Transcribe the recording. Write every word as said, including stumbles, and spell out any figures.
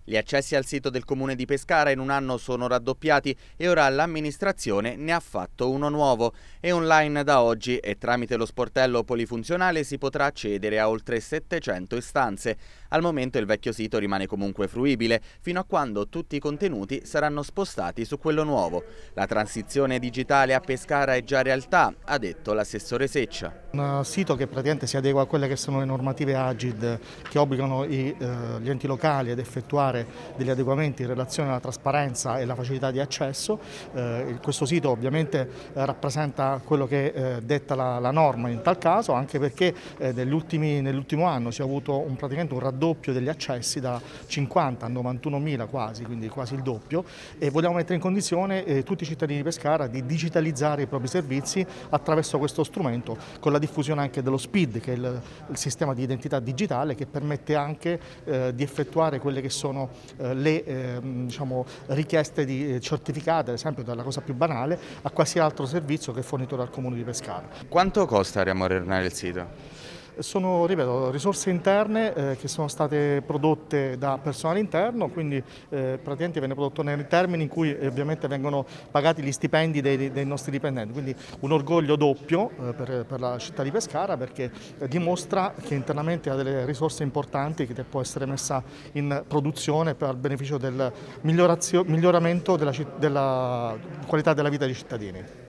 Gli accessi al sito del comune di Pescara in un anno sono raddoppiati e ora l'amministrazione ne ha fatto uno nuovo. È online da oggi e tramite lo sportello polifunzionale si potrà accedere a oltre settecento istanze. Al momento il vecchio sito rimane comunque fruibile, fino a quando tutti i contenuti saranno spostati su quello nuovo. La transizione digitale a Pescara è già realtà, ha detto l'assessore Seccia. Un sito che praticamente si adegua a quelle che sono le normative Agid che obbligano i, eh, gli enti locali ad effettuare degli adeguamenti in relazione alla trasparenza e alla facilità di accesso. Eh, questo sito ovviamente eh, rappresenta quello che eh, detta la, la norma in tal caso, anche perché eh, nell'ultimo anno si è avuto un, praticamente un raddoppio degli accessi da cinquanta a novantunomila quasi, quindi quasi il doppio, e vogliamo mettere in condizione eh, tutti i cittadini di Pescara di digitalizzare i propri servizi attraverso questo strumento, con la diffusione anche dello SPID, che è il, il sistema di identità digitale che permette anche eh, di effettuare quelle che sono eh, le eh, diciamo, richieste di certificate, ad esempio dalla cosa più banale, a qualsiasi altro servizio che è fornito dal Comune di Pescara. Quanto costa riammodernare il sito? Sono, ripeto, risorse interne eh, che sono state prodotte da personale interno, quindi eh, praticamente viene prodotto nei termini in cui eh, ovviamente vengono pagati gli stipendi dei, dei nostri dipendenti, quindi un orgoglio doppio eh, per, per la città di Pescara, perché eh, dimostra che internamente ha delle risorse importanti che può essere messa in produzione per il beneficio del miglioramento della, della qualità della vita dei cittadini.